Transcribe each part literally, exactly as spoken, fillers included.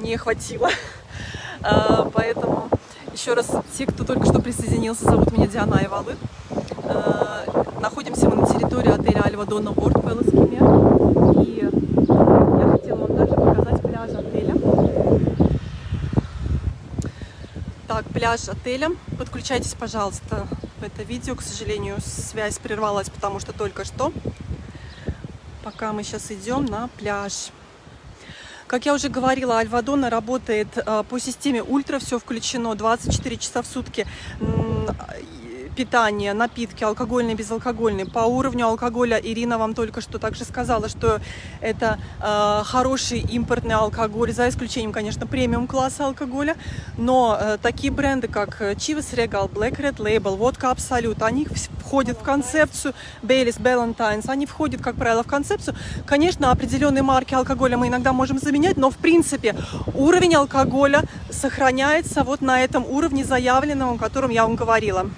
не хватило. Поэтому еще раз, те, кто только что присоединился, зовут меня Диана Айвалы. Находимся мы на территории отеля Альвадона World Palace Кемер. И я хотела вам также показать пляж отеля. Так, пляж отеля. Подключайтесь, пожалуйста, в это видео. К сожалению, связь прервалась, потому что только что. Пока мы сейчас идем на пляж. Как я уже говорила, Альвадона работает по системе ультра, все включено, двадцать четыре часа в сутки. Питание, напитки, алкогольные, безалкогольные. По уровню алкоголя Ирина вам только что также сказала, что это э, хороший импортный алкоголь, за исключением, конечно, премиум-класса алкоголя. Но э, такие бренды, как Chivas Regal, Black Red Label, Водка Absolut, они входят в концепцию, Baileys, Ballantines, они входят, как правило, в концепцию. Конечно, определенные марки алкоголя мы иногда можем заменять, но, в принципе, уровень алкоголя сохраняется вот на этом уровне заявленном, о котором я вам говорила.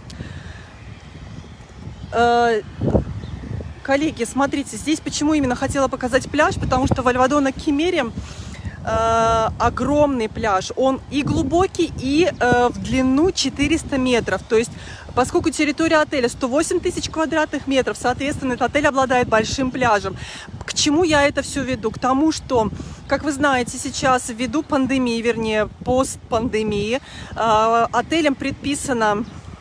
Коллеги, смотрите, здесь почему именно хотела показать пляж, потому что в Альвадона Кемере э, огромный пляж, он и глубокий, и э, в длину четыреста метров, то есть поскольку территория отеля сто восемь тысяч квадратных метров, соответственно, этот отель обладает большим пляжем. К чему я это все веду? К тому, что, как вы знаете, сейчас ввиду пандемии, вернее, постпандемии, э, отелям предписано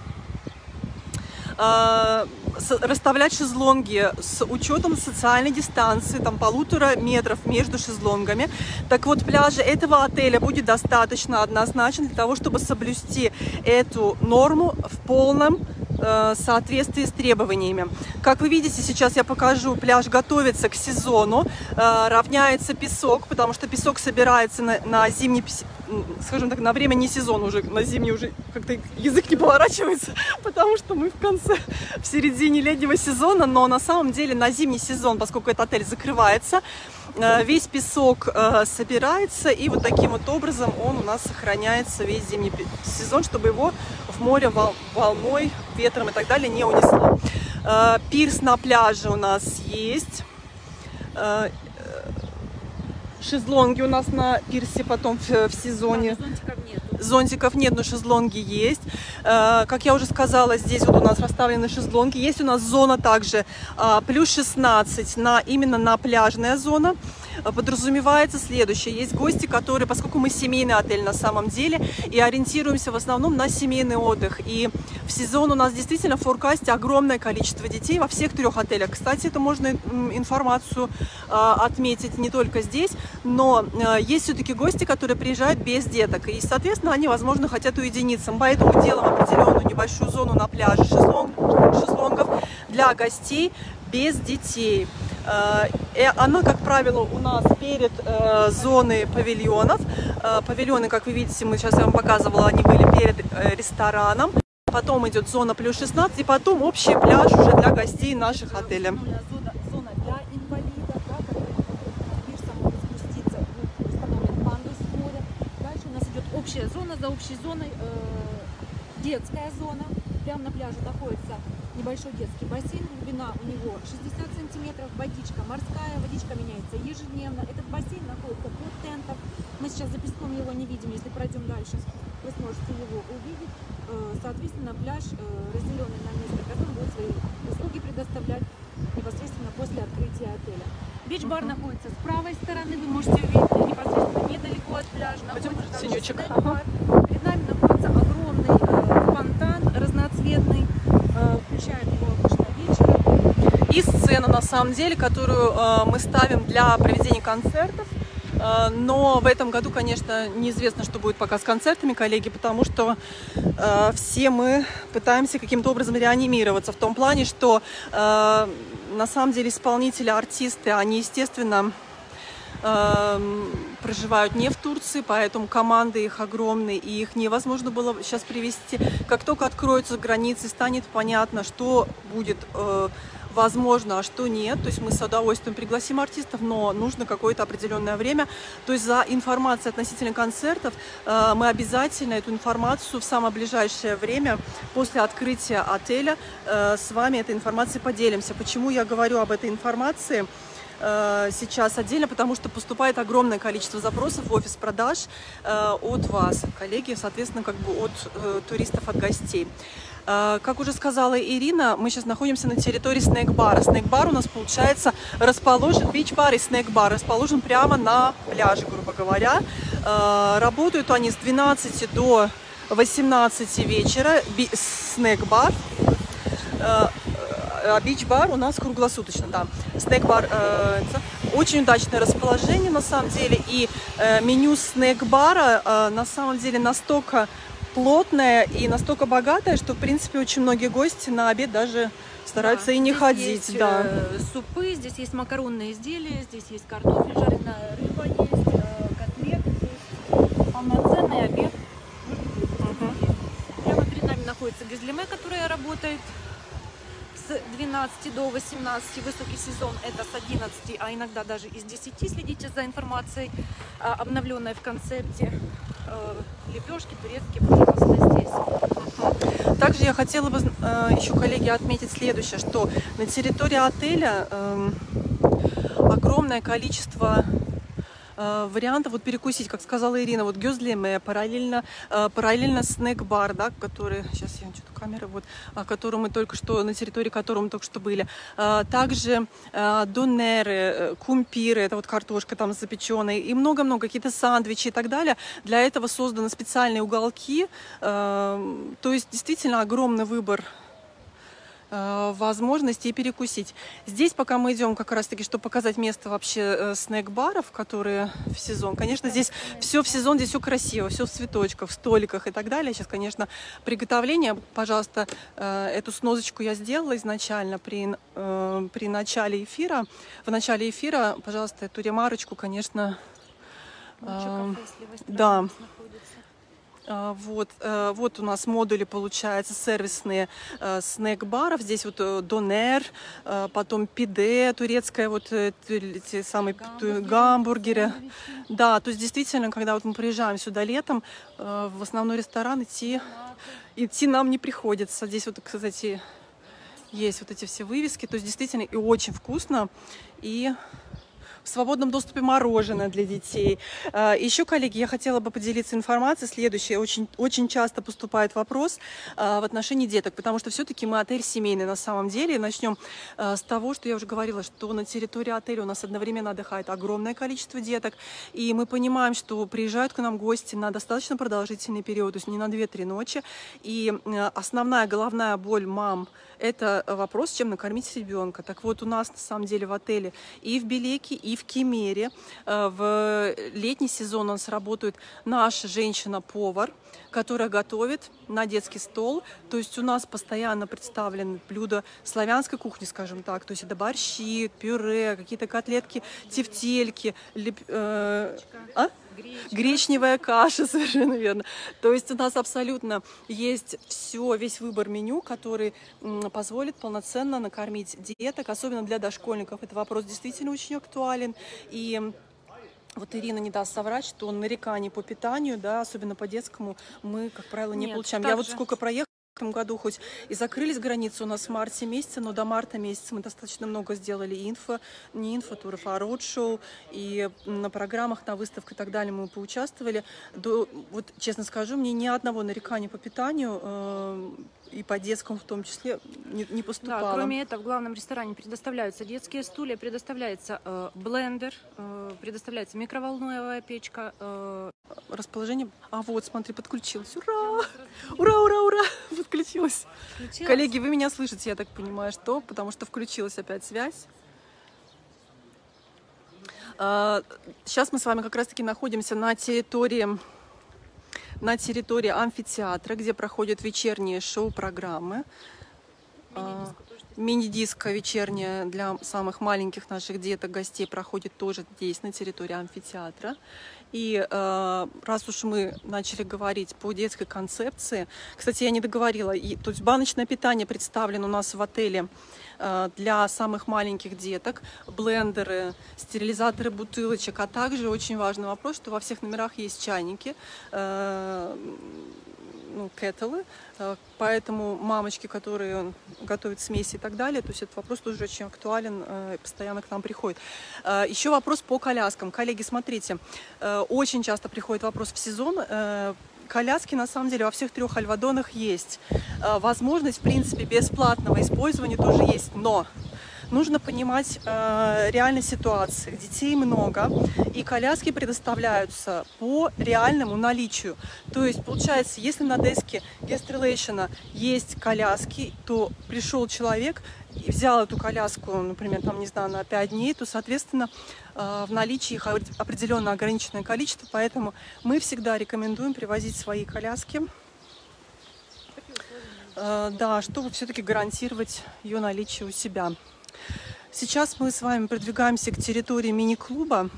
расставлять шезлонги с учетом социальной дистанции, там полутора метров между шезлонгами. Так вот, пляжа этого отеля будет достаточно однозначно для того, чтобы соблюсти эту норму в полном э, соответствии с требованиями. Как вы видите, сейчас я покажу, пляж готовится к сезону, э, равняется песок, потому что песок собирается на, на зимний, скажем так, на время не сезона уже, на зимний уже как-то язык не поворачивается, потому что мы в конце, в середине летнего сезона, но на самом деле на зимний сезон, поскольку этот отель закрывается, весь песок собирается, и вот таким вот образом он у нас сохраняется весь зимний сезон, чтобы его в море волной, ветром и так далее не унесло. Пирс на пляже у нас есть. Шезлонги у нас на пирсе потом в, в сезоне. Да, зонтиков нет. Зонтиков нет, но шезлонги есть. Э, как я уже сказала, здесь вот у нас расставлены шезлонги. Есть у нас зона также э, плюс шестнадцать на, именно на пляжная зона. Подразумевается следующее. Есть гости, которые, поскольку мы семейный отель на самом деле, и ориентируемся в основном на семейный отдых. И в сезон у нас действительно в форкасте огромное количество детей во всех трех отелях. Кстати, это можно информацию э, отметить не только здесь, но э, есть все-таки гости, которые приезжают без деток. И, соответственно, они, возможно, хотят уединиться. Поэтому делаем определенную небольшую зону на пляже шезлонг, шезлонгов для гостей без детей. Она, как правило, у нас перед э, зоной павильонов. Э, павильоны, как вы видите, мы сейчас я вам показывала, они были перед э, рестораном. Потом идет зона плюс шестнадцать, и потом общий пляж уже для гостей наших отелей. Зона, зона для инвалидов, да, которые могут спуститься, установлен пандус с моря. Дальше у нас идет общая зона, за общей зоной э, детская зона. Прямо на пляже находится небольшой детский бассейн, глубина у него шестьдесят сантиметров, водичка морская, водичка меняется ежедневно. Этот бассейн находится под тентом. Мы сейчас за песком его не видим, если пройдем дальше, вы сможете его увидеть. Соответственно, пляж, разделенный на несколько зон, будет свои услуги предоставлять непосредственно после открытия отеля. Бич-бар uh-huh. находится с правой стороны, вы можете увидеть непосредственно недалеко от пляжа. Синючек. Перед нами находится огромный э, фонтан разноцветный, э, включает его обычно вечером. И сцену, на самом деле, которую э, мы ставим для проведения концертов. Э, но в этом году, конечно, неизвестно, что будет пока с концертами, коллеги, потому что э, все мы пытаемся каким-то образом реанимироваться в том плане, что э, на самом деле исполнители, артисты, они, естественно, э, проживают не в Турции, поэтому команды их огромные, и их невозможно было сейчас привезти. Как только откроются границы, станет понятно, что будет э, возможно, а что нет. То есть мы с удовольствием пригласим артистов, но нужно какое-то определенное время. То есть за информацией относительно концертов э, мы обязательно эту информацию в самое ближайшее время после открытия отеля э, с вами этой информацией поделимся. Почему я говорю об этой информации? э, сейчас отдельно, потому что поступает огромное количество запросов в офис продаж э, от вас, коллеги, соответственно, как бы от э, туристов, от гостей. Э, как уже сказала Ирина, мы сейчас находимся на территории снэк-бара. Снэк-бар у нас, получается, расположен, бич-бар и снэк-бар расположен прямо на пляже, грубо говоря. Э, работают они с двенадцати до восемнадцати вечера, снэк-бар. А бич-бар у нас круглосуточно, да. Снэк-бар, э, очень удачное расположение на самом деле, и э, меню снэк-бара э, на самом деле настолько плотное и настолько богатое, что в принципе очень многие гости на обед даже стараются, да, и не здесь ходить. Есть, да. э, супы, здесь есть макаронные изделия, здесь есть картофель, жареная рыба, есть э, котлеты, есть полноценный обед. Uh-huh. Прямо перед нами находится Гюзлеме, которая работает с двенадцати до восемнадцати, высокий сезон это с одиннадцати, а иногда даже и с десяти. Следите за информацией, обновленной в концепте. Лепешки турецкие, пожалуйста, здесь. Также я хотела бы еще, коллеги, отметить следующее, что на территории отеля огромное количество вариантов вот перекусить, как сказала Ирина, вот Гюзлеме, параллельно, параллельно снэк-бар, да, который, сейчас я что-то камеры, вот, который мы только что, на территории которого мы только что были. Также донеры, кумпиры, это вот картошка там запеченная, и много-много, какие-то сандвичи и так далее. Для этого созданы специальные уголки, то есть действительно огромный выбор возможности перекусить. Здесь, пока мы идем, как раз таки, чтобы показать место вообще снэк-баров, которые в сезон. Конечно, здесь все в сезон, здесь все красиво, все в цветочках, в столиках и так далее. Сейчас, конечно, приготовление, пожалуйста, эту снозочку я сделала изначально при, при начале эфира. В начале эфира, пожалуйста, эту ремарочку, конечно, э, да. Вот, вот у нас модули, получается, сервисные снэк-баров. Здесь вот донер, потом пиде, турецкая, вот эти самые гамбургеры. гамбургеры. Да, то есть действительно, когда вот мы приезжаем сюда летом, в основной ресторан идти, идти нам не приходится. Здесь вот, кстати, есть вот эти все вывески. То есть действительно и очень вкусно, и в свободном доступе мороженое для детей. Еще, коллеги, я хотела бы поделиться информацией. Следующее. Очень, очень часто поступает вопрос в отношении деток, потому что все-таки мы отель семейный на самом деле. Начнем с того, что я уже говорила, что на территории отеля у нас одновременно отдыхает огромное количество деток. И мы понимаем, что приезжают к нам гости на достаточно продолжительный период, то есть не на две-три ночи. И основная головная боль мам – это вопрос, чем накормить ребенка. Так вот, у нас на самом деле в отеле и в Белеке, и в Кемере в летний сезон у нас работает наша женщина-повар, которая готовит на детский стол. То есть у нас постоянно представлены блюда славянской кухни, скажем так. То есть это борщи, пюре, какие-то котлетки, тефтельки, леп... э... а? Гречневая каша, совершенно верно. То есть у нас абсолютно есть все, весь выбор меню, который позволит полноценно накормить деток, особенно для дошкольников. Это вопрос действительно очень актуален. И вот Ирина не даст соврать, что нареканий по питанию, да, особенно по детскому, мы, как правило, не Нет, получаем. Я вот сколько проехала в этом году, хоть и закрылись границы у нас в марте месяце, но до марта месяца мы достаточно много сделали инфо, не инфотуров, а роуд-шоу, и на программах, на выставках и так далее мы поучаствовали. До, вот, честно скажу, мне ни одного нарекания по питанию э, и по детскому в том числе не, не поступало. Да, кроме этого, в главном ресторане предоставляются детские стулья, предоставляется э, блендер, э, предоставляется микроволновая печка. Э... Расположение. А вот, смотри, подключилась. Ура! Ура, ура, ура! Подключилась. Включилась? Коллеги, вы меня слышите, я так понимаю, что? Потому что включилась опять связь. Сейчас мы с вами как раз-таки находимся на территории, на территории амфитеатра, где проходят вечерние шоу-программы. Мини-диско вечерняя для самых маленьких наших деток, гостей проходит тоже здесь, на территории амфитеатра. И э, раз уж мы начали говорить по детской концепции, кстати, я не договорила, и, то есть баночное питание представлено у нас в отеле для самых маленьких деток, блендеры, стерилизаторы бутылочек, а также очень важный вопрос, что во всех номерах есть чайники, ну, кеттлы, поэтому мамочки, которые готовят смеси и так далее, то есть этот вопрос тоже очень актуален, постоянно к нам приходит. Еще вопрос по коляскам. Коллеги, смотрите, очень часто приходит вопрос в сезон. Коляски, на самом деле, во всех трех альвадонах есть. Возможность, в принципе, бесплатного использования тоже есть, но нужно понимать э, реальной ситуации. Детей много, и коляски предоставляются по реальному наличию. То есть, получается, если на деске guest relation есть коляски, то пришел человек и взял эту коляску, например, там, не знаю, на пять дней, то, соответственно, э, в наличии их определенно ограниченное количество, поэтому мы всегда рекомендуем привозить свои коляски. Э, да, чтобы все-таки гарантировать ее наличие у себя. Сейчас мы с вами продвигаемся к территории мини-клуба.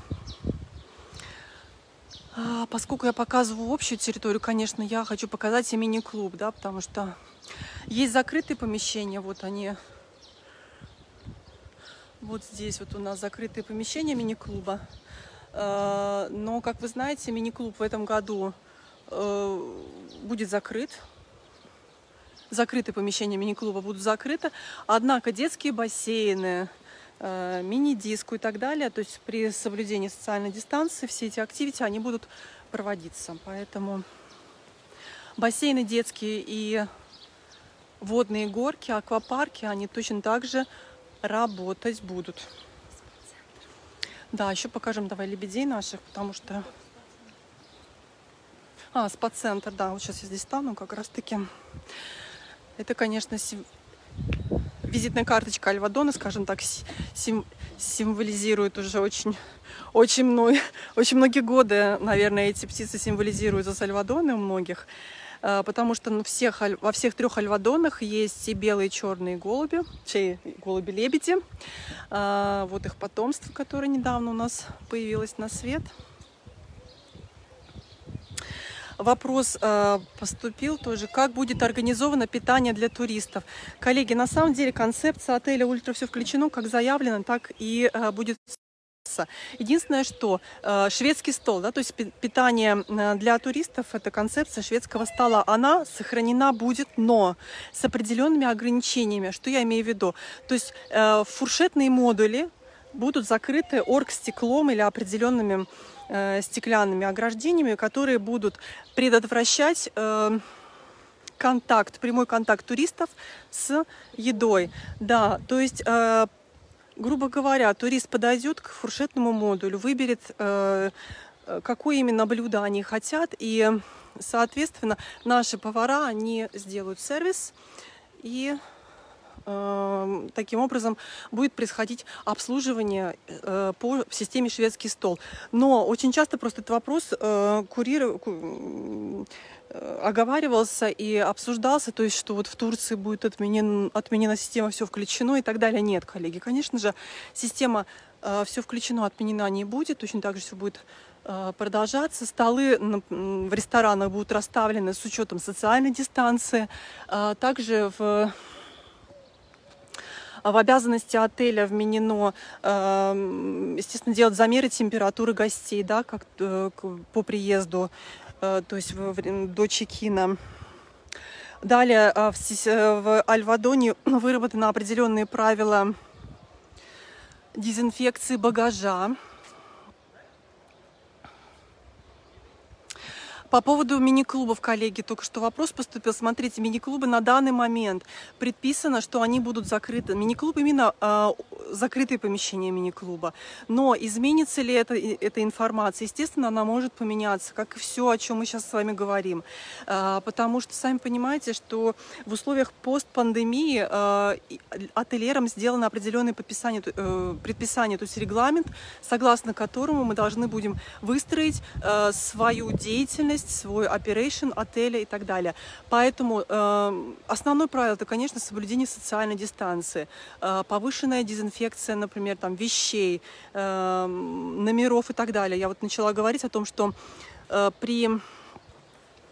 Поскольку я показываю общую территорию, конечно, я хочу показать и мини-клуб, да, потому что есть закрытые помещения, вот они, вот здесь вот у нас закрытые помещения мини-клуба. Но, как вы знаете, мини-клуб в этом году будет закрыт. Закрытые помещения мини-клуба будут закрыты, однако детские бассейны, э, мини-диску и так далее, то есть при соблюдении социальной дистанции все эти активити, они будут проводиться. Поэтому бассейны детские и водные горки, аквапарки, они точно так же работать будут. Да, еще покажем давай лебедей наших, потому что... А, спа-центр, да, вот сейчас я здесь стану как раз-таки... Это, конечно, сим... визитная карточка Альвадона, скажем так, сим... символизирует уже очень, очень, много... очень многие годы, наверное, эти птицы символизируют за Альвадоны у многих, потому что ну, всех, во всех трех Альвадонах есть и белые, и черные голуби, голуби-лебеди. Вот их потомство, которое недавно у нас появилось на свет. Вопрос э, поступил тоже, как будет организовано питание для туристов. Коллеги, на самом деле концепция отеля «Ультра все включено», как заявлено, так и э, будет. Единственное, что э, шведский стол, да, то есть питание для туристов, это концепция шведского стола, она сохранена будет, но с определенными ограничениями. Что я имею в виду? То есть э, фуршетные модули будут закрыты оргстеклом или определенными стеклянными ограждениями, которые будут предотвращать э, контакт, прямой контакт туристов с едой. Да, то есть, э, грубо говоря, турист подойдет к фуршетному модулю, выберет, э, какое именно блюдо они хотят, и, соответственно, наши повара, они сделают сервис, и таким образом будет происходить обслуживание э, по системе шведский стол. Но очень часто просто этот вопрос э, курир... э, оговаривался и обсуждался, то есть что вот в Турции будет отменен... отменена система «все включено» и так далее. Нет, коллеги, конечно же, система э, «все включено» отменена не будет, точно так же все будет э, продолжаться. Столы в ресторанах будут расставлены с учетом социальной дистанции. Э, также в В обязанности отеля вменено, естественно, делать замеры температуры гостей, да, как по приезду, то есть до чекина. Далее в Альвадоне выработаны определенные правила дезинфекции багажа. По поводу мини-клубов, коллеги, только что вопрос поступил. Смотрите, мини-клубы на данный момент предписано, что они будут закрыты. Мини-клуб именно э, закрытые помещения мини-клуба. Но изменится ли это, эта информация? Естественно, она может поменяться, как и все, о чем мы сейчас с вами говорим. Э, потому что, сами понимаете, что в условиях постпандемии э, ательерам сделано определенное предписание, э, предписание, то есть регламент, согласно которому мы должны будем выстроить э, свою деятельность, свой operation отеля и так далее. Поэтому э, основное правило — это, конечно, соблюдение социальной дистанции, э, повышенная дезинфекция, например, там, вещей, э, номеров и так далее. Я вот начала говорить о том, что э, при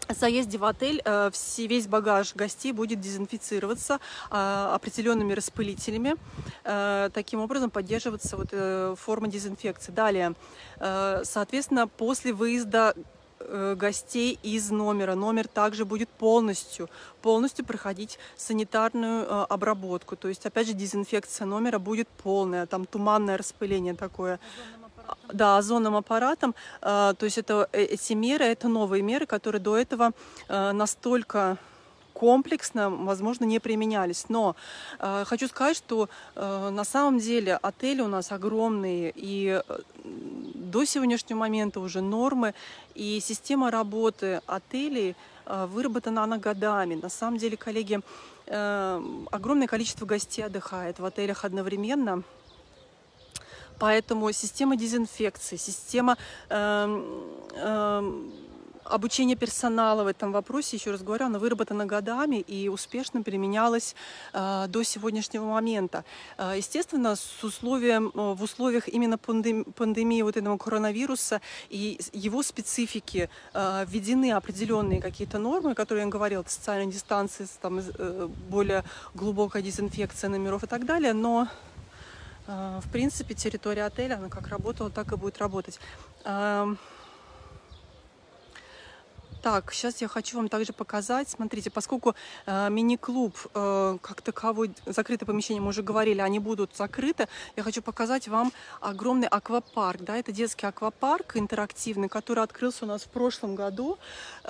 заезде в отель э, все, весь багаж гостей будет дезинфицироваться э, определенными распылителями. Э, таким образом поддерживаться вот, э, форма дезинфекции. Далее, э, соответственно, после выезда э, гостей из номера, номер также будет полностью, полностью проходить санитарную э, обработку. То есть, опять же, дезинфекция номера будет полная, там туманное распыление такое. Да, озонным аппаратом. То есть это, эти меры, это новые меры, которые до этого настолько комплексно, возможно, не применялись. Но э, хочу сказать, что э, на самом деле отели у нас огромные, и до сегодняшнего момента уже нормы, и система работы отелей э, выработана она годами. На самом деле, коллеги, э, огромное количество гостей отдыхает в отелях одновременно. Поэтому система дезинфекции, система э, э, обучения персонала в этом вопросе, еще раз говорю, она выработана годами и успешно применялась э, до сегодняшнего момента. Э, естественно, с условием, э, в условиях именно пандемии, пандемии вот этого коронавируса и его специфики э, введены определенные какие-то нормы, которые я говорила, социальная дистанция, там, э, более глубокая дезинфекция номеров и так далее, но в принципе, территория отеля, она как работала, так и будет работать. Так, сейчас я хочу вам также показать. Смотрите, поскольку мини-клуб как таковой, закрытое помещение, мы уже говорили, они будут закрыты, я хочу показать вам огромный аквапарк. Да, это детский аквапарк интерактивный, который открылся у нас в прошлом году.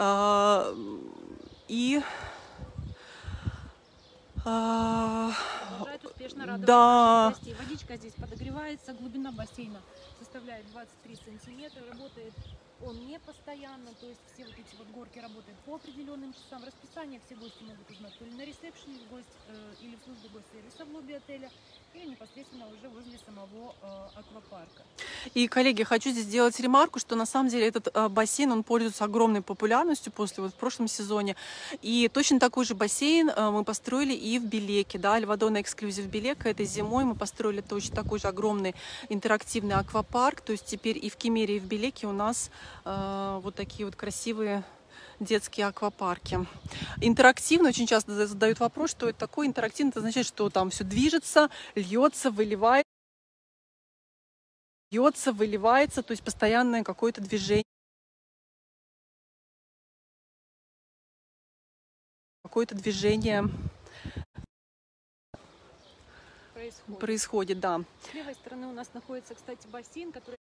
И... Продолжает успешно радовать да. наших гостей. Водичка здесь подогревается, глубина бассейна составляет двадцать три сантиметра, работает он не постоянно, то есть все вот эти вот горки работают по определенным часам. Расписание все гости могут узнать то ли на ресепшене гость, э, или в службе госсервиса в лобби отеля, или непосредственно уже возле самого э, аквапарка. И, коллеги, хочу здесь сделать ремарку, что на самом деле этот э, бассейн, он пользуется огромной популярностью после вот в прошлом сезоне. И точно такой же бассейн э, мы построили и в Белеке, да, Альвадона Эксклюзив Белека. Этой зимой мы построили точно такой же огромный интерактивный аквапарк. То есть теперь и в Кемере, и в Белеке у нас э, вот такие вот красивые детские аквапарки. Интерактивно очень часто задают вопрос, что это такое. Интерактивно, это означает, что там все движется, льется, выливает. Льется, выливается, то есть постоянное какое-то движение. Какое-то движение происходит. происходит, да. С левой стороны у нас находится, кстати, бассейн, который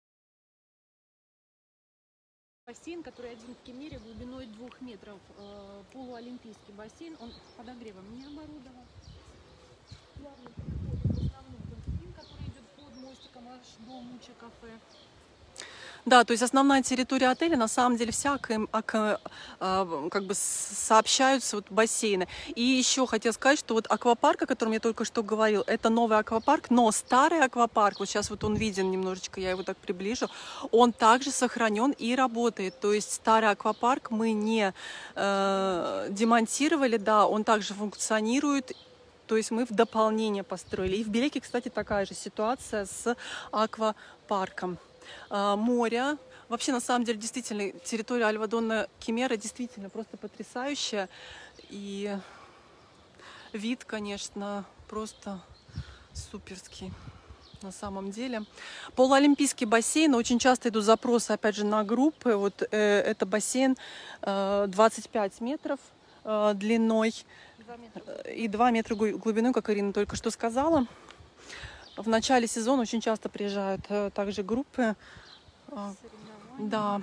бассейн, который один в Кемере глубиной двух метров, э, полуолимпийский бассейн, он с подогревом не оборудован. Плавно переходит в основной бассейн, который идет под мостиком аж до Муча кафе. Да, то есть основная территория отеля, на самом деле, вся как бы сообщаются вот бассейны. И еще хотела сказать, что вот аквапарк, о котором я только что говорил, это новый аквапарк, но старый аквапарк, вот сейчас вот он виден немножечко, я его так приближу, он также сохранен и работает. То есть старый аквапарк мы не э, демонтировали, да, он также функционирует. То есть мы в дополнение построили. И в Белеке, кстати, такая же ситуация с аквапарком. Море. Вообще, на самом деле, действительно, территория Альвадона Кемера действительно просто потрясающая. И вид, конечно, просто суперский на самом деле. Полуолимпийский бассейн. Очень часто идут запросы, опять же, на группы. Вот э, это бассейн э, двадцать пять метров э, длиной и два метра глубиной, как Ирина только что сказала. В начале сезона очень часто приезжают э, также группы. Э, да.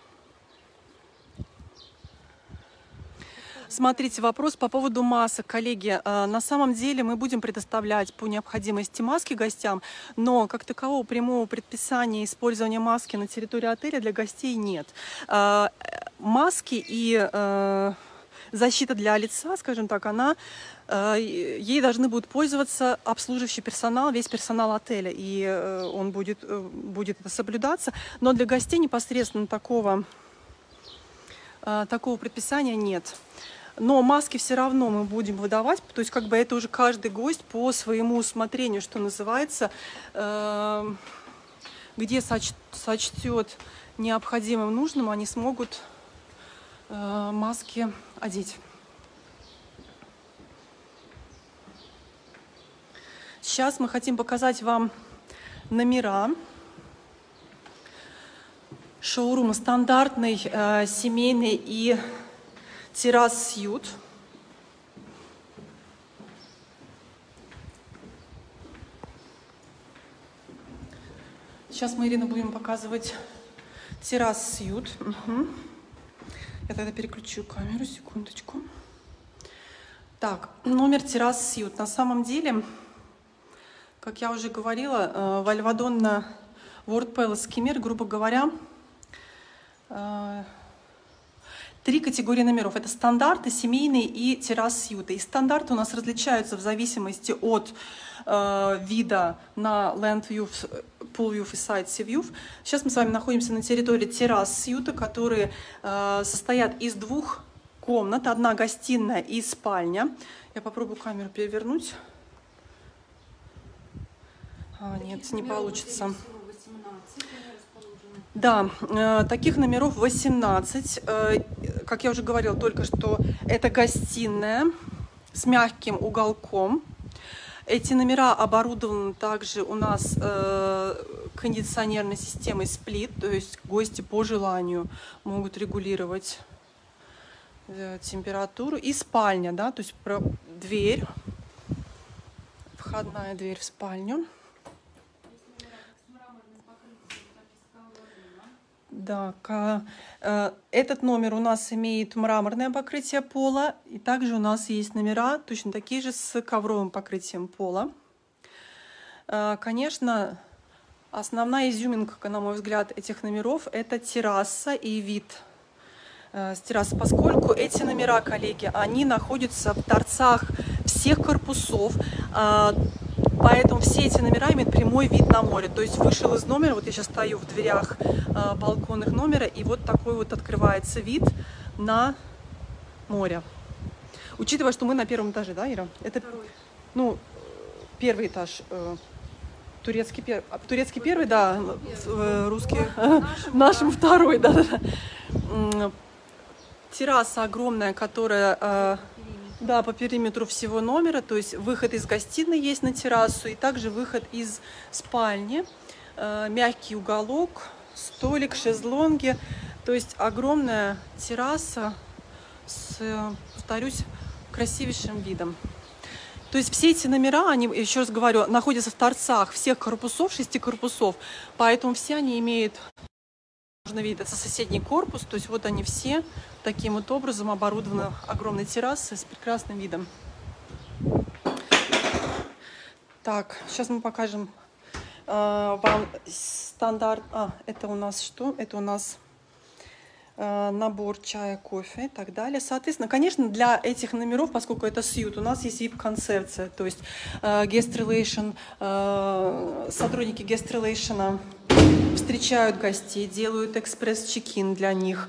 Смотрите, вопрос по поводу масок. Коллеги, э, на самом деле мы будем предоставлять по необходимости маски гостям, но как такового прямого предписания использования маски на территории отеля для гостей нет. Э, маски и э, защита для лица, скажем так, она... ей должны будут пользоваться обслуживающий персонал, весь персонал отеля, и он будет, будет это соблюдаться. Но для гостей непосредственно такого, такого предписания нет. Но маски все равно мы будем выдавать, то есть как бы это уже каждый гость по своему усмотрению, что называется, где сочтет необходимым, нужным, они смогут э, маски одеть. Сейчас мы хотим показать вам номера шоурума стандартный, э, семейный и террас-сьют. Сейчас мы, Ирина, будем показывать террас-сьют. Угу. Я тогда переключу камеру, секундочку. Так, номер террас-сьют. На самом деле, как я уже говорила, в Альвадонна World Palace Кемер, грубо говоря, три категории номеров. Это стандарты, семейные и террас-сьюты. И стандарты у нас различаются в зависимости от э, вида на Land View, Pool View и Side Sea View. Сейчас мы с вами находимся на территории террас-сьюта, которые э, состоят из двух комнат. Одна гостиная и спальня. Я попробую камеру перевернуть. А, нет, не получится. Да, э, таких номеров восемнадцать. Э, как я уже говорила только что, это гостиная с мягким уголком. Эти номера оборудованы также у нас э, кондиционерной системой сплит, то есть гости по желанию могут регулировать э, температуру. И спальня, да, то есть про дверь, входная дверь в спальню. Да, этот номер у нас имеет мраморное покрытие пола, и также у нас есть номера точно такие же с ковровым покрытием пола. Конечно, основная изюминка, на мой взгляд, этих номеров — это терраса и вид с террасы, поскольку эти номера, коллеги, они находятся в торцах всех корпусов. Поэтому все эти номера имеют прямой вид на море. То есть вышел из номера, вот я сейчас стою в дверях э, балконных номера, и вот такой вот открывается вид на море. Учитывая, что мы на первом этаже, да, Ира? Это, ну, первый этаж. Э, турецкий, пер... турецкий первый, да, э, русский, э, нашим второй, да, да, да. Терраса огромная, которая... Э, Да, по периметру всего номера, то есть выход из гостиной есть на террасу, и также выход из спальни, э, мягкий уголок, столик, шезлонги, то есть огромная терраса с, повторюсь, красивейшим видом. То есть все эти номера, они, еще раз говорю, находятся в торцах всех корпусов, шести корпусов, поэтому все они имеют... Можно видеть, это соседний корпус, то есть вот они все таким вот образом оборудованы огромной террасой с прекрасным видом. Так, сейчас мы покажем э, вам стандарт. А, это у нас что? Это у нас э, набор чая, кофе и так далее. Соответственно, конечно, для этих номеров, поскольку это сьют, у нас есть ви ай пи-концепция, то есть э, guest relation, э, сотрудники guest relation встречают гостей, делают экспресс-чекин для них.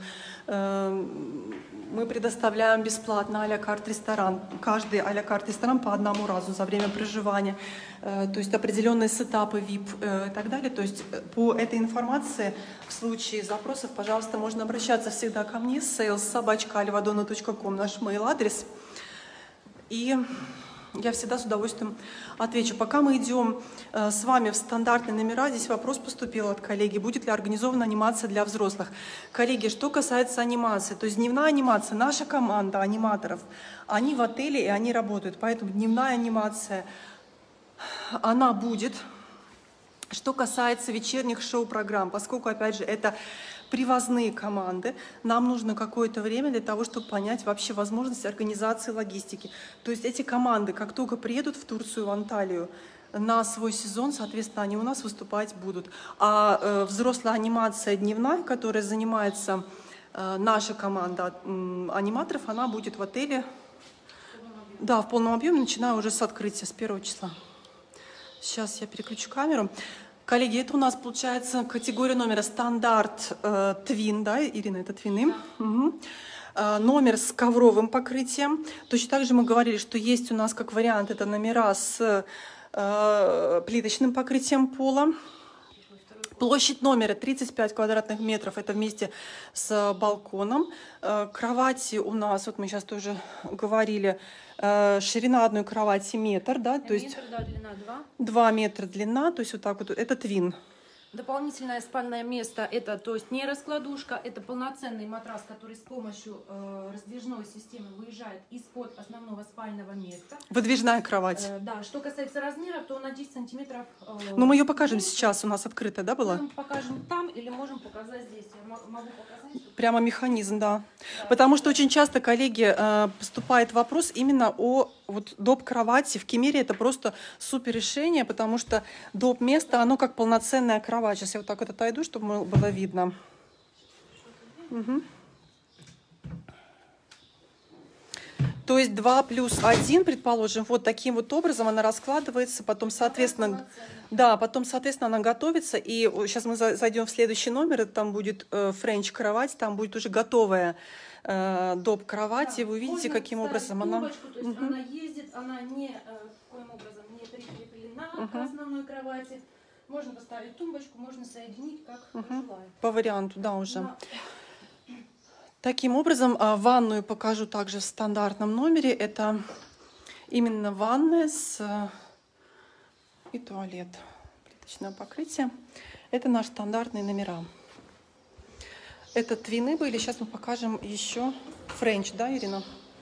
Мы предоставляем бесплатно а-ля карт ресторан. Каждый а-ля карт ресторан по одному разу за время проживания. То есть определенные сетапы ви ай пи и так далее. То есть по этой информации в случае запросов, пожалуйста, можно обращаться всегда ко мне. сейлс собака альвадонна точка ком наш мейл-адрес. И я всегда с удовольствием отвечу. Пока мы идем э, с вами в стандартные номера, здесь вопрос поступил от коллеги, будет ли организована анимация для взрослых. Коллеги, что касается анимации, то есть дневная анимация, наша команда аниматоров, они в отеле и они работают, поэтому дневная анимация, она будет. Что касается вечерних шоу-программ, поскольку, опять же, это привозные команды, нам нужно какое-то время для того, чтобы понять вообще возможность организации логистики. То есть эти команды, как только приедут в Турцию, в Анталию на свой сезон, соответственно, они у нас выступать будут. А э, взрослая анимация дневная, которая занимается э, наша команда э, аниматоров, она будет в отеле, да, в полном объеме, начиная уже с открытия, с первого числа. Сейчас я переключу камеру. Коллеги, это у нас получается категория номера стандарт э, твин, да, Ирина, это твины. Да. Угу. Э, номер с ковровым покрытием. Точно так же мы говорили, что есть у нас как вариант это номера с э, плиточным покрытием пола. Площадь номера тридцать пять квадратных метров, это вместе с балконом. Кровати у нас, вот мы сейчас тоже говорили, ширина одной кровати метр, да, то есть Метр, да, длина два. два метра длина, то есть вот так вот, это твин. Дополнительное спальное место, это, то есть не раскладушка, это полноценный матрас, который с помощью э, раздвижной системы выезжает из-под основного спального места. Выдвижная кровать. Э, да, что касается размера, то на десять сантиметров. Э, Но мы ее покажем сейчас, у нас открытая, да, была? Мы покажем там или можем показать здесь. Я могу показать. Прямо механизм, да. да. Потому что очень часто, коллеги, э, поступает вопрос именно о вот, доп. Кровати. В Кемере это просто супер решение, потому что доп. Место, оно как полноценная кровать. Сейчас я вот так вот отойду, чтобы было видно. Угу. То есть два плюс один, предположим, вот таким вот образом она раскладывается, потом, соответственно, да, потом, соответственно, она готовится. И сейчас мы зайдем в следующий номер, там будет э, френч-кровать, там будет уже готовая э, доп. Кровать, да, и вы увидите, каким образом тумбочку, она... То есть угу. она ездит, она не, э, каким образом, не прикреплена угу. к основной кровати. Можно поставить тумбочку, можно соединить, как угу. пожелаем. По варианту, да, уже. Да. Таким образом, ванную покажу также в стандартном номере. Это именно ванная с... и туалет. Плиточное покрытие. Это наши стандартные номера. Это твины были. Сейчас мы покажем еще френч, да, Ирина?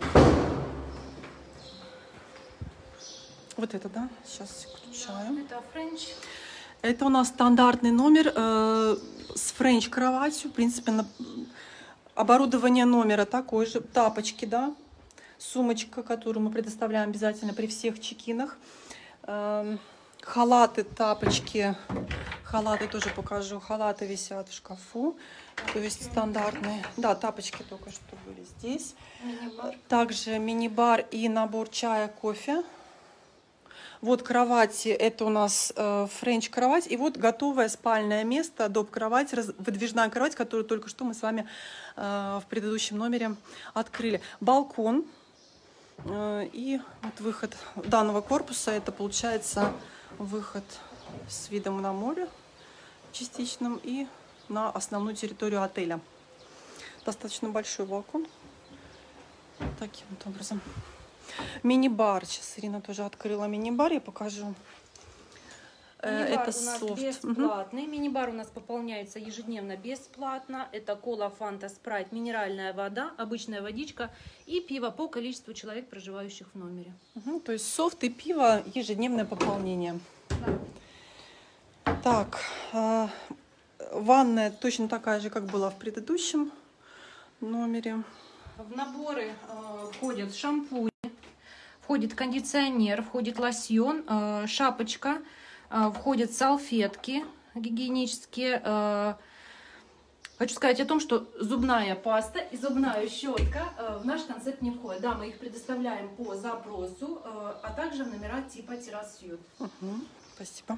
Вот это, да? Сейчас включаю. Да, это френч. Это у нас стандартный номер э, с френч-кроватью. В принципе, на... оборудование номера такое же. Тапочки, да. Сумочка, которую мы предоставляем обязательно при всех чекинах. Э, халаты, тапочки. Халаты тоже покажу. Халаты висят в шкафу. То есть стандартные. Да, тапочки только что были здесь. Мини-бар. Также мини-бар и набор чая, кофе. Вот кровати, это у нас э, френч-кровать. И вот готовое спальное место, доп-кровать, раз, выдвижная кровать, которую только что мы с вами э, в предыдущем номере открыли. Балкон. Э, и вот выход данного корпуса, это получается выход с видом на море частичным и на основную территорию отеля. Достаточно большой балкон. Таким вот образом. Мини-бар. Сейчас Ирина тоже открыла мини-бар, я покажу. Мини-бар это у нас софт. бесплатный. Угу. Мини-бар у нас пополняется ежедневно бесплатно. Это кола, фанта, спрайт, минеральная вода, обычная водичка и пиво по количеству человек, проживающих в номере. Угу, то есть софт и пиво, ежедневное пополнение. Да. Так, э, ванная точно такая же, как была в предыдущем номере. В наборы э, входят шампунь, входит кондиционер, входит лосьон, э, шапочка, э, входят салфетки гигиенические. Э, хочу сказать о том, что зубная паста и зубная щетка э, в наш концепт не входят. Да, мы их предоставляем по запросу, э, а также в номера типа террас-сьют. Угу, спасибо.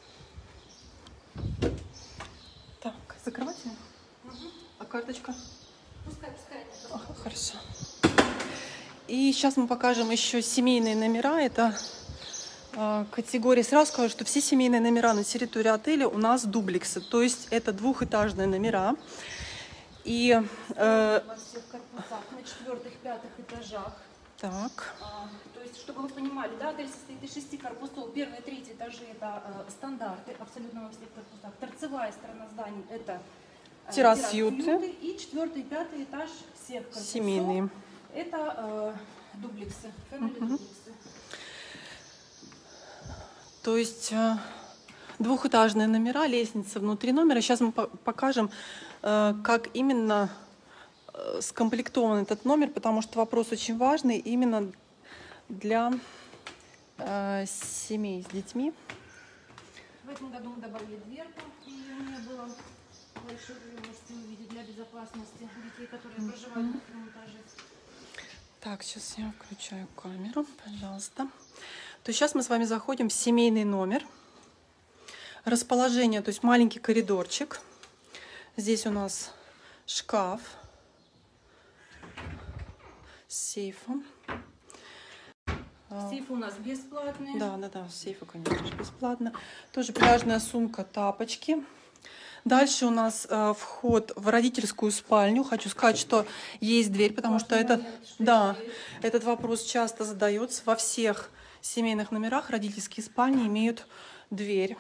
Так, закрывайте. Угу. А карточка? Пускай, пускай. Ага, хорошо. И сейчас мы покажем еще семейные номера. Это э, категория. Сразу скажу, что все семейные номера на территории отеля у нас дублексы. То есть это двухэтажные номера. И э, во всех корпусах, на четвертых, пятых этажах. Так. А, то есть, чтобы вы понимали, да, отель состоит из шести корпусов. Первые и третьи этажи это э, стандарты абсолютно во всех корпусах. Торцевая сторона зданий это террас-юты. И четвертый и пятый этаж всех корпусов. Семейные. Это э, дублексы, family uh-huh. дублексы. То есть э, двухэтажные номера, лестница внутри номера. Сейчас мы по покажем, э, как именно э, скомплектован этот номер, потому что вопрос очень важный именно для э, семей с детьми. В этом году мы добавили дверку, ее не было. Большой, вы можете увидеть для безопасности детей, которые проживают на втором этаже. Так, сейчас я включаю камеру, пожалуйста. То есть сейчас мы с вами заходим в семейный номер. Расположение, то есть маленький коридорчик. Здесь у нас шкаф с сейфом. Сейф у нас бесплатный. Да, да, да, сейфы, конечно же, бесплатно. Тоже пляжная сумка, тапочки. Дальше у нас э, вход в родительскую спальню. Хочу сказать, что есть дверь, потому что это, да, этот вопрос часто задается. Во всех семейных номерах родительские спальни имеют дверь.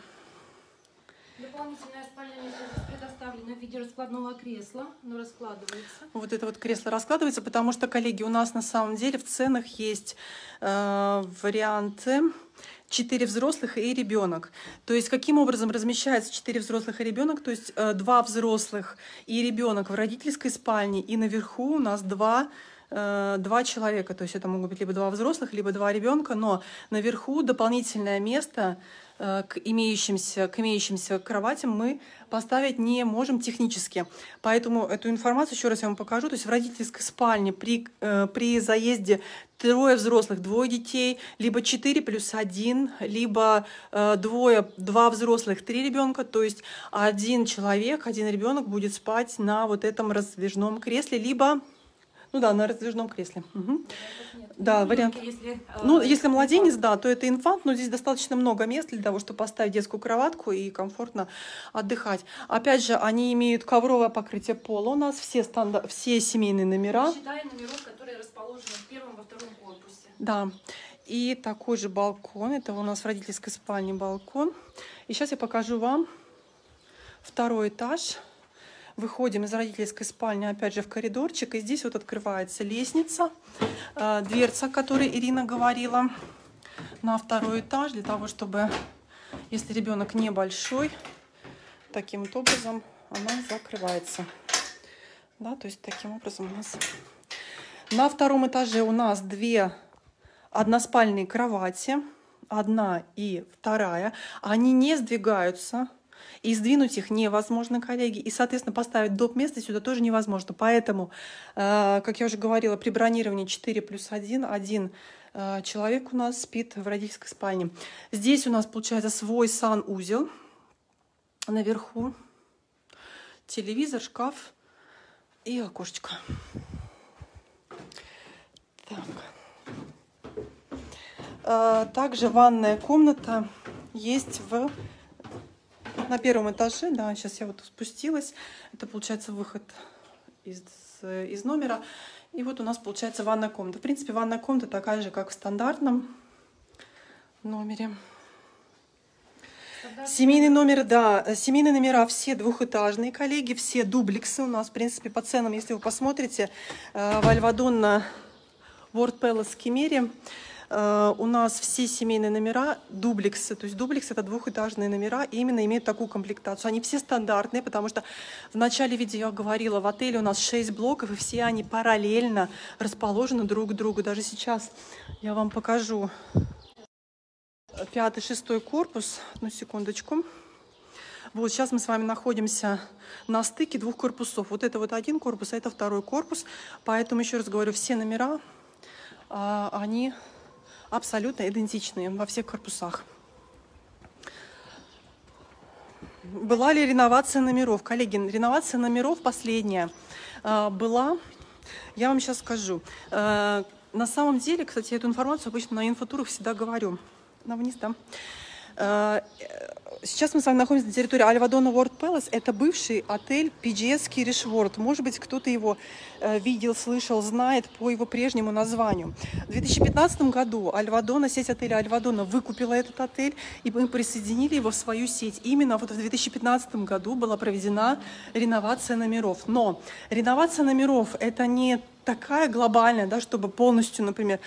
Дополнительная спальня предоставлена в виде раскладного кресла, но раскладывается. Вот это вот кресло раскладывается, потому что, коллеги, у нас на самом деле в ценах есть э, варианты четыре взрослых и ребенок. То есть каким образом размещается четыре взрослых и ребенок? То есть э, два взрослых и ребенок в родительской спальне, и наверху у нас два э, два человека. То есть это могут быть либо два взрослых, либо два ребенка, но наверху дополнительное место к имеющимся, к имеющимся кроватям мы поставить не можем технически. Поэтому эту информацию еще раз я вам покажу. То есть в родительской спальне при, э, при заезде трое взрослых, двое детей, либо четыре плюс один, либо э, двое, два взрослых, три ребенка. То есть один человек, один ребенок будет спать на вот этом раздвижном кресле, либо... Ну да, на раздвижном кресле. Угу. Да, вариант. Если, ну, если младенец, да, то это инфант, но здесь достаточно много мест для того, чтобы поставить детскую кроватку и комфортно отдыхать. Опять же, они имеют ковровое покрытие пола. У нас все, стандар... все семейные номера. Считая номеров, которые расположены в первом, во втором корпусе. Да. И такой же балкон. Это у нас в родительской спальне балкон. И сейчас я покажу вам второй этаж. Выходим из родительской спальни, опять же, в коридорчик. И здесь вот открывается лестница, э, дверца, о которой Ирина говорила, на второй этаж, для того, чтобы, если ребенок небольшой, таким вот образом она закрывается. Да, то есть таким образом у нас... На втором этаже у нас две односпальные кровати, одна и вторая. Они не сдвигаются. И сдвинуть их невозможно, коллеги. И, соответственно, поставить доп. Место сюда тоже невозможно. Поэтому, э, как я уже говорила, при бронировании четыре плюс один, один э, человек у нас спит в родительской спальне. Здесь у нас получается свой санузел. Наверху телевизор, шкаф и окошечко. Так. Э, также ванная комната есть в... На первом этаже, да, сейчас я вот спустилась. Это получается выход из, из номера. И вот у нас получается ванная комната. В принципе, ванная комната такая же, как в стандартном номере. Семейный номер, да, семейные номера все двухэтажные, коллеги, все дублексы у нас, в принципе, по ценам, если вы посмотрите, в Альвадонна World Palace Кемере у нас все семейные номера дублексы, то есть дублекс это двухэтажные номера, и именно имеют такую комплектацию. Они все стандартные, потому что в начале видео я говорила, в отеле у нас шесть блоков, и все они параллельно расположены друг к другу. Даже сейчас я вам покажу пятый, шестой корпус. Одну секундочку. Вот сейчас мы с вами находимся на стыке двух корпусов. Вот это вот один корпус, а это второй корпус. Поэтому, еще раз говорю, все номера, они абсолютно идентичные во всех корпусах. Была ли реновация номеров? Коллеги, реновация номеров последняя была, я вам сейчас скажу. На самом деле, кстати, эту информацию обычно на инфотурах всегда говорю. На вниз, да. Сейчас мы с вами находимся на территории Альвадонна World Palace. Это бывший отель пи джи эс Kirish World. Может быть, кто-то его видел, слышал, знает по его прежнему названию. В две тысячи пятнадцатом году Альвадонна, сеть отеля Альвадонна выкупила этот отель, и мы присоединили его в свою сеть. Именно вот в две тысячи пятнадцатом году была проведена реновация номеров. Но реновация номеров – это не такая глобальная, да, чтобы полностью, например,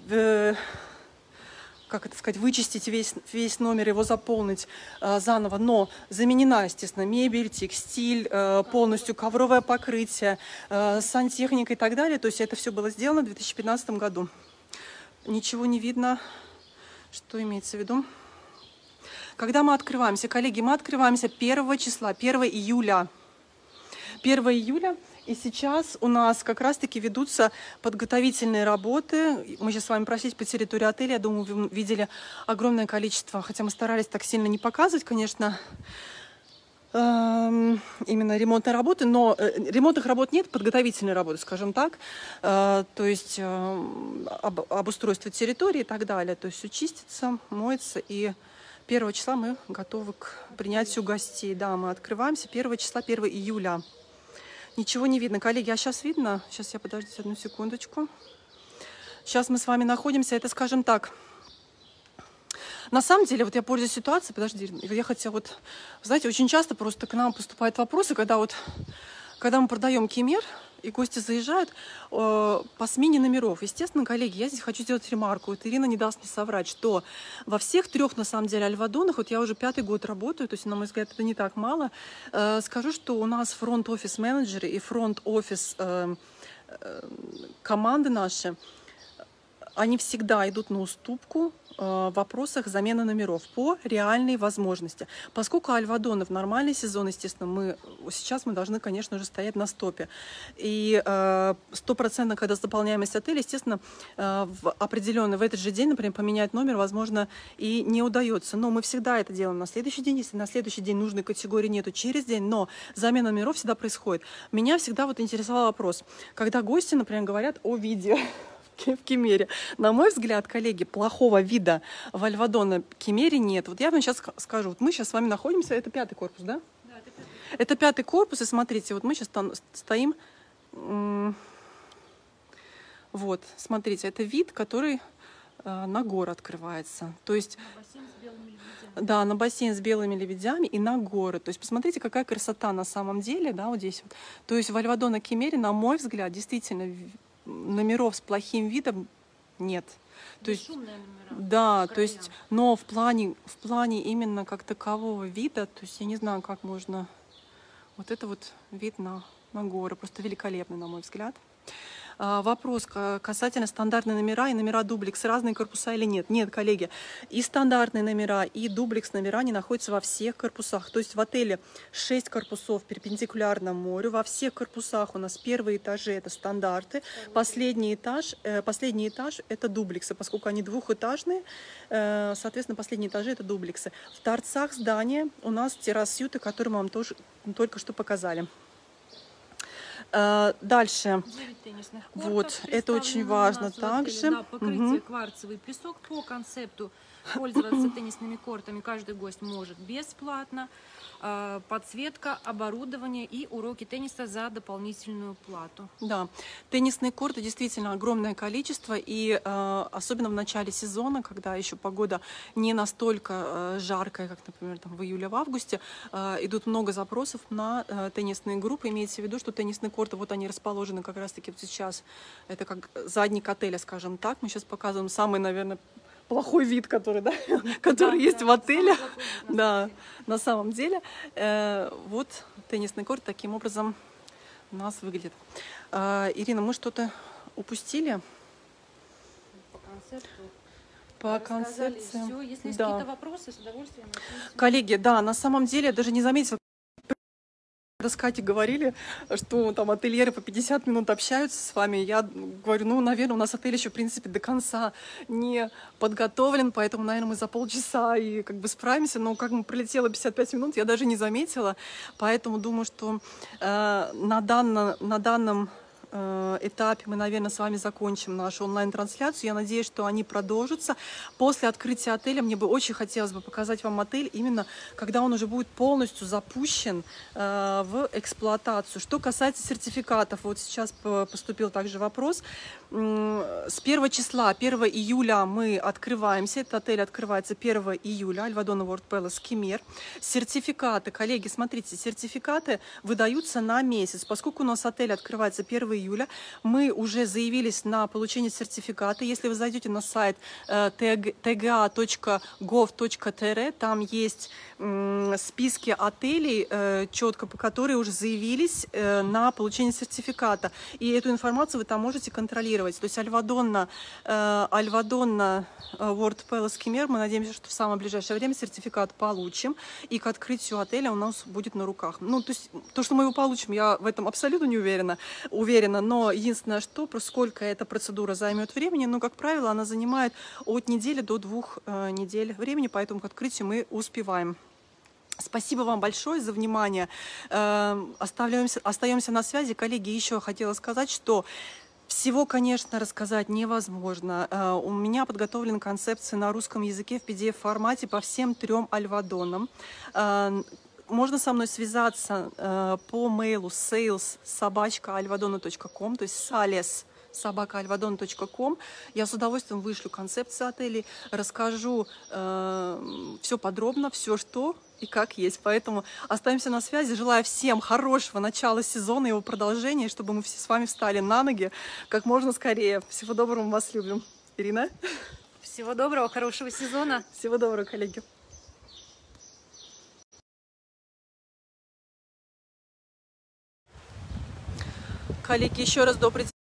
как это сказать, вычистить весь, весь номер, его заполнить э, заново, но заменена, естественно, мебель, текстиль, э, полностью ковровое покрытие, э, сантехника и так далее. То есть это все было сделано в две тысячи пятнадцатом году. Ничего не видно, что имеется в виду. Когда мы открываемся, коллеги, мы открываемся первого числа, первого июля. первого июля. И сейчас у нас как раз-таки ведутся подготовительные работы. Мы сейчас с вами прошлись по территории отеля. Я думаю, вы видели огромное количество, хотя мы старались так сильно не показывать, конечно, именно ремонтные работы, но ремонтных работ нет, подготовительные работы, скажем так. То есть обустройство территории и так далее. То есть все чистится, моется и первого числа мы готовы к принятию гостей. Да, мы открываемся первого числа, первого июля. Ничего не видно. Коллеги, а сейчас видно? Сейчас я, подождите одну секундочку. Сейчас мы с вами находимся, это, скажем так, на самом деле, вот я пользуюсь ситуацией, подожди, я хотела вот, знаете, очень часто просто к нам поступают вопросы, когда вот, когда мы продаем Кемер, и гости заезжают э, по смене номеров. Естественно, коллеги, я здесь хочу сделать ремарку. Вот Ирина не даст мне соврать, что во всех трех, на самом деле, альвадонах, вот я уже пятый год работаю, то есть, на мой взгляд, это не так мало. Э, скажу, что у нас фронт-офис менеджеры и фронт-офис э, э, команды наши, они всегда идут на уступку э, в вопросах замены номеров по реальной возможности. Поскольку альвадоны в нормальный сезон, естественно, мы сейчас мы должны, конечно же, стоять на стопе. И стопроцентно, когда заполняемость отеля, естественно, э, в определенный, в этот же день, например, поменять номер, возможно, и не удается. Но мы всегда это делаем на следующий день. Если на следующий день нужной категории нету, через день, но замена номеров всегда происходит. Меня всегда вот интересовал вопрос, когда гости, например, говорят о виде в Кемере. На мой взгляд, коллеги, плохого вида в Альвадоне Кемере нет. Вот я вам сейчас скажу, вот мы сейчас с вами находимся, это пятый корпус, да? Да, это пятый. Это пятый корпус, и смотрите, вот мы сейчас там стоим, вот, смотрите, это вид, который э, на горы открывается. То есть, На бассейн с белыми лебедями. да, на бассейн с белыми лебедями и на горы. То есть, посмотрите, какая красота на самом деле, да, вот здесь вот. То есть, в Альвадоне Кемере, на мой взгляд, действительно, номеров с плохим видом нет. То есть, да, то есть, но в плане, в плане именно как такового вида, то есть я не знаю, как можно, вот это вот вид на, на горы, просто великолепный, на мой взгляд. А, вопрос касательно стандартные номера и номера дублекс, разные корпуса или нет? Нет, коллеги, и стандартные номера, и дублекс номера не находятся во всех корпусах. То есть в отеле шесть корпусов перпендикулярно морю, во всех корпусах у нас первые этажи это стандарты, последний этаж, э, последний этаж это дублексы, поскольку они двухэтажные, э, соответственно, последние этажи это дублексы. В торцах здания у нас террас-сьюты, которые мы вам тоже только что показали. Дальше. Вот, это очень важно также. Да, покрытие угу. Кварцевый песок по концепту. Пользоваться теннисными кортами каждый гость может бесплатно. Подсветка, оборудование и уроки тенниса за дополнительную плату. Да, теннисные корты действительно огромное количество, и э, особенно в начале сезона, когда еще погода не настолько э, жаркая, как, например, там, в июле, в августе, э, идут много запросов на э, теннисные группы. Имеется в виду, что теннисные корты, вот они расположены как раз-таки вот сейчас, это как задник отеля, скажем так. Мы сейчас показываем самый, наверное, плохой вид, который, да, который да, есть да, в отеле. Плохой, да, на самом деле. Э, вот теннисный корт таким образом у нас выглядит. Э, Ирина, мы что-то упустили? По концепту. По концепции. Все. Если есть да. какие-то вопросы, с удовольствием ответим. Коллеги, да, на самом деле я даже не заметила. С Катей говорили, что там ательеры по пятьдесят минут общаются с вами. Я говорю, ну, наверное, у нас отель еще, в принципе, до конца не подготовлен, поэтому, наверное, мы за полчаса и как бы справимся. Но как мы пролетело пятьдесят пять минут, я даже не заметила. Поэтому думаю, что э, на, данном, на данном этапе мы, наверное, с вами закончим нашу онлайн-трансляцию. Я надеюсь, что они продолжатся. После открытия отеля мне бы очень хотелось бы показать вам отель, именно когда он уже будет полностью запущен э, в эксплуатацию. Что касается сертификатов, вот сейчас поступил также вопрос. С первого числа, первого июля мы открываемся. Этот отель открывается первого июля. Альвадона World Palace Кемер. Сертификаты, коллеги, смотрите, сертификаты выдаются на месяц. Поскольку у нас отель открывается первого июля, мы уже заявились на получение сертификата. Если вы зайдете на сайт тэ гэ а точка гов точка тэ эр, там есть списки отелей, четко по которым уже заявились на получение сертификата. И эту информацию вы там можете контролировать. То есть Альвадона, Альвадона World Palace Кемер, мы надеемся, что в самое ближайшее время сертификат получим, и к открытию отеля у нас будет на руках. Ну, то есть то, что мы его получим, я в этом абсолютно не уверена, уверена, но единственное, что, просто сколько эта процедура займет времени, но, как правило, она занимает от недели до двух э, недель времени, поэтому к открытию мы успеваем. Спасибо вам большое за внимание. Э, оставляемся, остаемся на связи. Коллеги, еще хотела сказать, что Всего, конечно, рассказать невозможно. Uh, у меня подготовлена концепция на русском языке в пи ди эф-формате по всем трем альвадонам. Uh, можно со мной связаться uh, по мейлу sales собака альвадона точка ком, то есть sales собака альвадона точка ком. Я с удовольствием вышлю концепцию отелей, расскажу uh, все подробно, все что и как есть. Поэтому остаемся на связи. Желаю всем хорошего начала сезона и его продолжения, чтобы мы все с вами встали на ноги как можно скорее. Всего доброго, мы вас любим. Ирина? Всего доброго, хорошего сезона. Всего доброго, коллеги. Коллеги, еще раз добрый день.